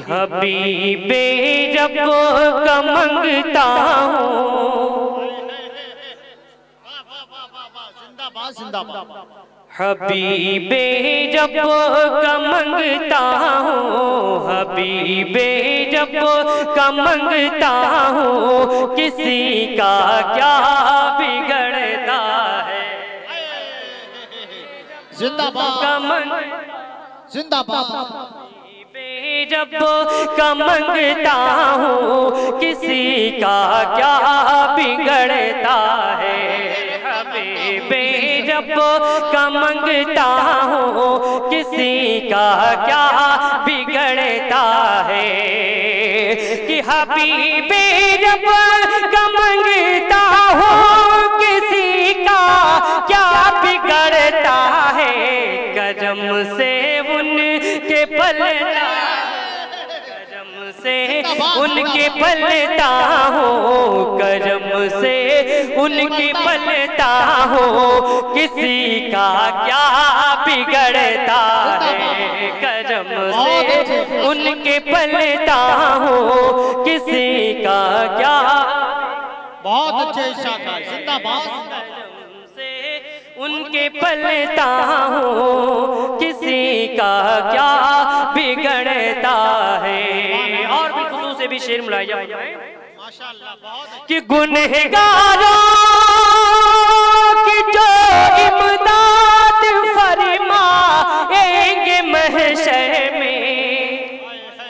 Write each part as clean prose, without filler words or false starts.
हबीबे जब का मंगता हूँ, हबीबे जब का मंगता हूँ, हबीबे जब का मंगता हूँ, किसी का क्या बिगड़ता है। जिंदाबाद जिंदाबाद। जब का मंगता हूँ, किसी का क्या बिगड़ता है। हबीबे जब का मंगता हूँ, किसी का क्या बिगड़ता है। कि हबीबे जब का मंगता हूँ, किसी का क्या बिगड़ता है। कदम से उनके पलता, कदम से उनके पलता हूँ, कदम से उनके पलता हूँ, किसी का क्या बिगड़ता है। कदम से उनके पलता हूँ, किसी का क्या। बहुत अच्छे शाकार, जिंदाबाद। उनके पलता हूँ, किसी का क्या बिगड़ता है। और भी खुशूस से भी शेर मिलाया जाए माशाअल्लाह। कि गुनहगारों की जो इमदाद फरमाएंगे महशर में,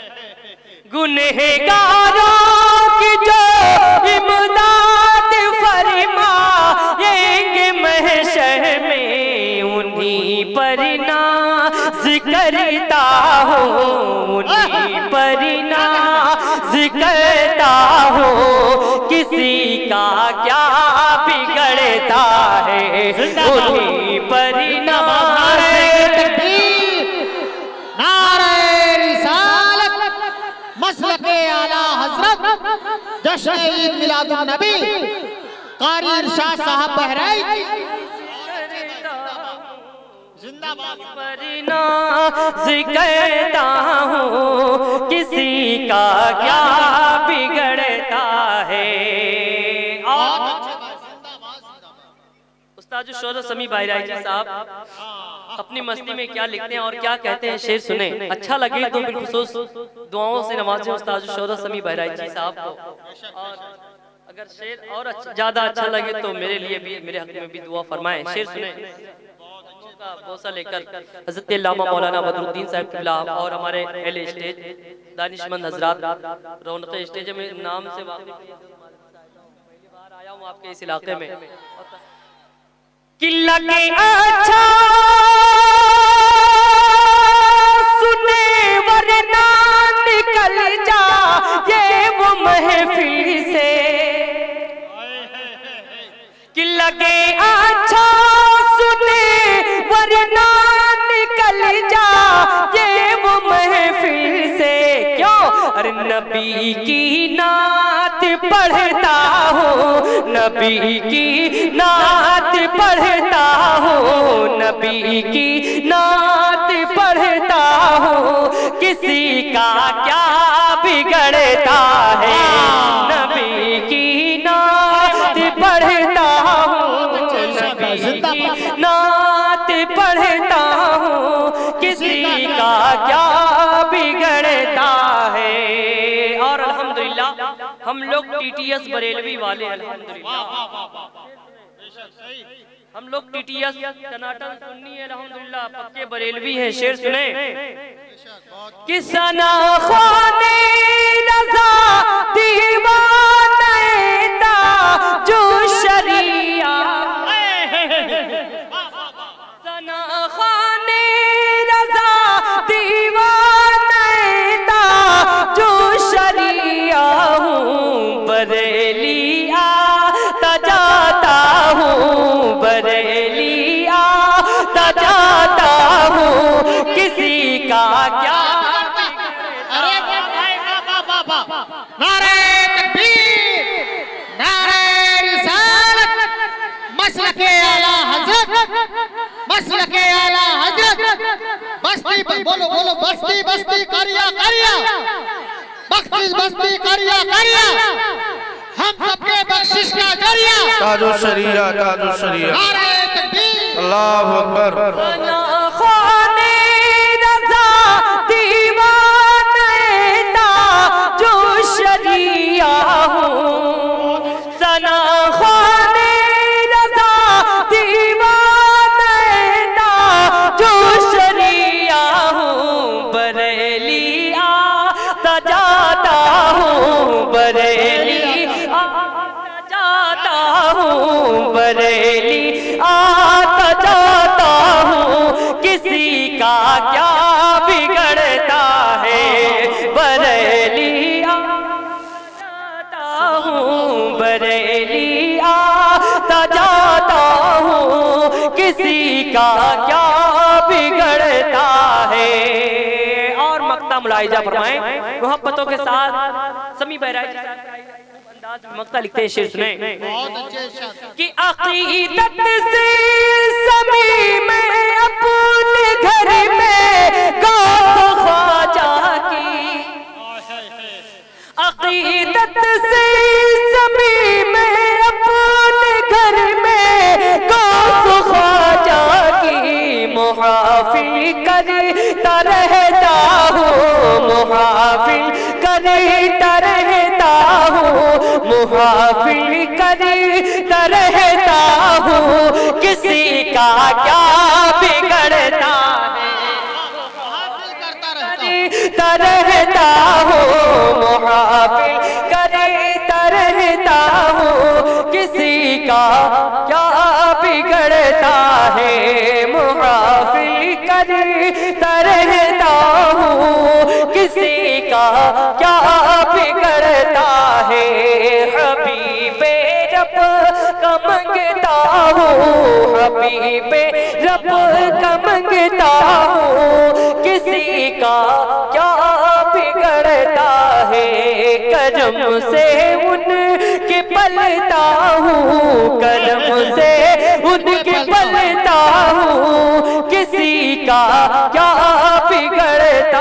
गुनहगारों की जो इमदाद फरमाएंगे महशर में, उन्हीं पर नाज़ करता हूँ, उन्हीं पर नाज़ करता हूँ, किसी का क्या बिगड़ता है। उन्हीं पर नाज़, नारे रिसालत, मसलके आला हजरत, जश्न ईद मिलादुन नबी, कारी इरशाद साहब बहराइच। करता हूँ, किसी का क्या बिगड़ता है। और उस्ताद शोहरत समी बहराइची साहब अपनी मस्ती में क्या लिखते हैं और क्या कहते हैं, शेर सुने। अच्छा लगे तो बिलखुसूस दुआओं से नवाजें उस्ताद शोहरत समी बहराइची साहब को। और अगर शेर और ज्यादा अच्छा लगे तो मेरे लिए भी, मेरे हक में भी दुआ फरमाएं। शेर सुने का बोसा लेकर हज़रत अल्लामा मौलाना बदरुद्दीन साहब किबला और हमारे अहले स्टेज दानिशमंद हजरात रौनक स्टेज में नाम से वाकिफ, पहली बार आया हूँ आपके इस इलाके में। कि लगे अच्छा सुने वरना निकल जा ये वो महफिल से, कि लगे अच्छा सुने वरना निकल जा ये वो महफिल से। क्यों? अरे नबी की नात पढ़ता हूँ, नबी की नात पढ़ता हूँ, नबी की नात पढ़ता हूँ, किसी का क्या बिगड़ता है। नबी की नात पढ़ता हूँ, नबी की नात पढ़ता हूँ, किसी का क्या बिगड़ता है। और अल्हम्दुलिल्लाह हम लोग टीटीएस बरेलवी वाले, अल्हम्दुलिल्लाह हम लोग टीटीएस टनाटन सुन्नी है, अल्हम्दुलिल्लाह पक्के बरेलवी हैं। शेर सुने। कि सना ख़्वाने रज़ा दीवाने ता जो शरिया, सना ख़्वाने रज़ा दीवाने ता जो शरिया हूँ, बरेली आता जाता हूँ, बरेली आता जाता हूँ, किसी का क्या। नारे तकबीर, नारे रिसालत, मसलके आला हजरत, मसलके आला हजरत, बस्ती पर बोलो बोलो बस्ती बस्ती करिया करिया बख्शिश बस्ती करिया करिया हम सबके बख्शिश का जरिया ताजो शरिया नारे तकबीर अल्लाहु अकबर। बरेली आता जाता हूँ, किसी का क्या बिगड़ता है। बरेली आता जाता हूँ, बरेली आता जाता हूँ, किसी का क्या बिगड़ता है। और मक्ता मुलाहिजा फरमाएं मोहब्बतों के साथ समी बहराइच मक्ता लिखते हैं, शेर सुने कि अकीदत से समी में अपने घर में गौस ख्वाजा की, अकीदत से समी में अपने घर में गौस ख्वाजा की मुहाफिल करता रहता हूँ, मुहाफिल करता रहता हूँ, मुहाफिल करता रहता हूँ, किसी का क्या बिगड़ता है। करता रहता हूँ, मुहाफिल करता रहता हूँ, किसी का क्या बिगड़ता है। मुहाफिल करता रहता हूँ, किसी का क्या बिगड़ता है। हबीबे रब का मंगता हूँ, हबीबे रब का मंगता हूँ, किसी का क्या बिगड़ता है। करम से उनके पलता हूँ, करम से उनके पलता हूँ, किसी का क्या बिगड़ता